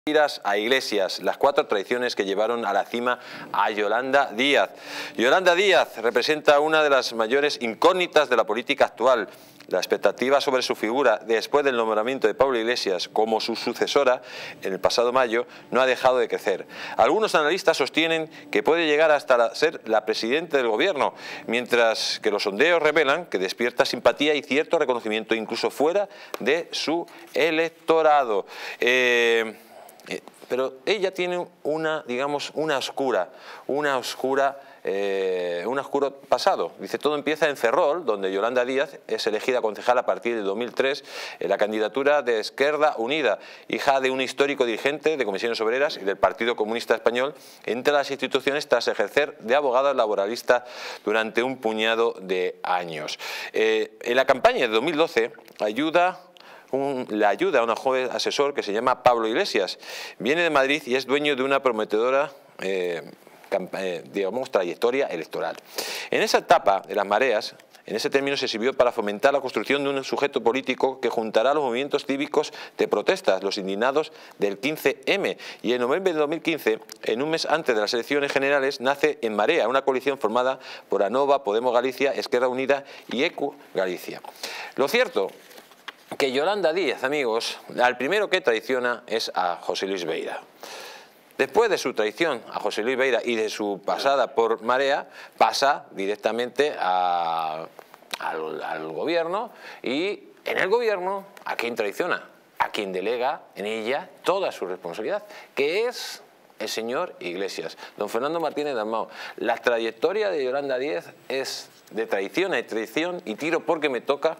A Iglesias, las 4 traiciones que llevaron a la cima a Yolanda Díaz. Yolanda Díaz representa una de las mayores incógnitas de la política actual. La expectativa sobre su figura después del nombramiento de Pablo Iglesias como su sucesora en el pasado mayo no ha dejado de crecer. Algunos analistas sostienen que puede llegar hasta ser la presidenta del gobierno, mientras que los sondeos revelan que despierta simpatía y cierto reconocimiento incluso fuera de su electorado. Pero ella tiene un oscuro pasado. Dice, todo empieza en Ferrol, donde Yolanda Díaz es elegida concejal a partir de 2003 en la candidatura de Esquerda Unida, hija de un histórico dirigente de Comisiones Obreras y del Partido Comunista Español, entre las instituciones tras ejercer de abogada laboralista durante un puñado de años. En la campaña de 2012 le ayuda a un joven asesor que se llama Pablo Iglesias. Viene de Madrid y es dueño de una prometedora trayectoria electoral. En esa etapa de las mareas, en ese término se sirvió para fomentar la construcción de un sujeto político que juntará los movimientos cívicos de protestas, los indignados del 15M. Y en noviembre de 2015, en un mes antes de las elecciones generales, nace En Marea, una coalición formada por ANOVA, Podemos Galicia, Esquerra Unida y ECU Galicia. Lo cierto que Yolanda Díaz, amigos, al primero que traiciona es a José Luis Beira. Después de su traición a José Luis Beira y de su pasada por Marea, pasa directamente al gobierno, y en el gobierno, ¿a quién traiciona? A quien delega en ella toda su responsabilidad, que es el señor Iglesias, don Fernando Martínez Dalmau. La trayectoria de Yolanda Díaz es de traición a traición y tiro porque me toca.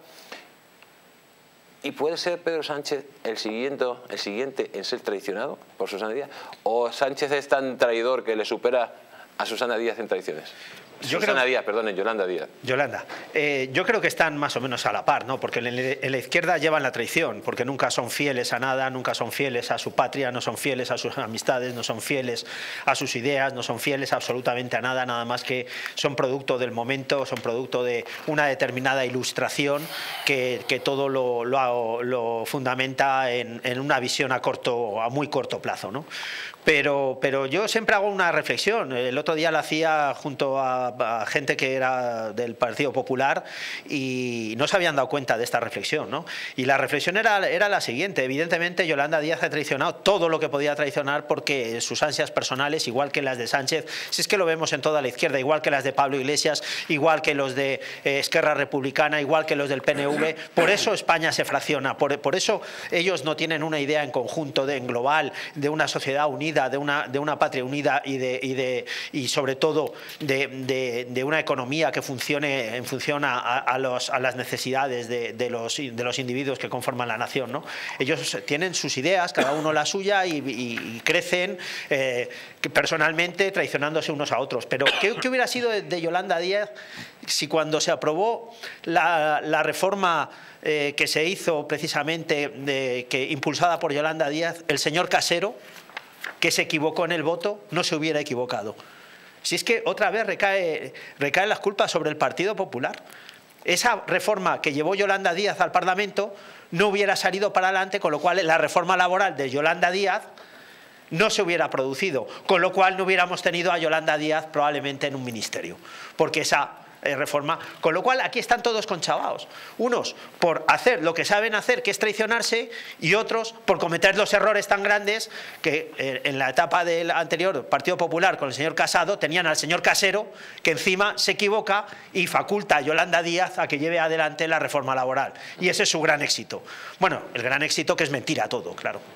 ¿Y puede ser Pedro Sánchez el siguiente en ser traicionado por Susana Díaz? ¿O Sánchez es tan traidor que le supera a Susana Díaz en traiciones? Yolanda Díaz. Yolanda. Yo creo que están más o menos a la par, ¿no? Porque en la izquierda llevan la traición, porque nunca son fieles a nada, nunca son fieles a su patria, no son fieles a sus amistades, no son fieles a sus ideas, no son fieles absolutamente a nada, nada más que son producto del momento, son producto de una determinada ilustración que todo lo fundamenta en una visión a muy corto plazo, ¿no? Pero yo siempre hago una reflexión. El otro día la hacía junto a gente que era del Partido Popular y no se habían dado cuenta de esta reflexión, ¿no? Y la reflexión era la siguiente. Evidentemente Yolanda Díaz ha traicionado todo lo que podía traicionar, porque sus ansias personales, igual que las de Sánchez, si es que lo vemos en toda la izquierda, igual que las de Pablo Iglesias, igual que los de Esquerra Republicana, igual que los del PNV, por eso España se fracciona, por eso ellos no tienen una idea en conjunto, en global, de una sociedad unida, de una patria unida y sobre todo de una economía que funcione en función a las necesidades de los individuos que conforman la nación, ¿no? Ellos tienen sus ideas, cada uno la suya, y crecen personalmente traicionándose unos a otros. Pero ¿qué hubiera sido de Yolanda Díaz si cuando se aprobó la reforma que se hizo precisamente impulsada por Yolanda Díaz, el señor Casero, que se equivocó en el voto, no se hubiera equivocado? Si es que otra vez recaen las culpas sobre el Partido Popular. Esa reforma que llevó Yolanda Díaz al Parlamento no hubiera salido para adelante, con lo cual la reforma laboral de Yolanda Díaz no se hubiera producido, con lo cual no hubiéramos tenido a Yolanda Díaz probablemente en un ministerio, porque esa reforma, con lo cual aquí están todos conchavaos, unos por hacer lo que saben hacer, que es traicionarse, y otros por cometer los errores tan grandes que en la etapa del anterior Partido Popular con el señor Casado tenían al señor Casero, que encima se equivoca y faculta a Yolanda Díaz a que lleve adelante la reforma laboral, y ese es su gran éxito. Bueno, el gran éxito, que es mentira todo, claro.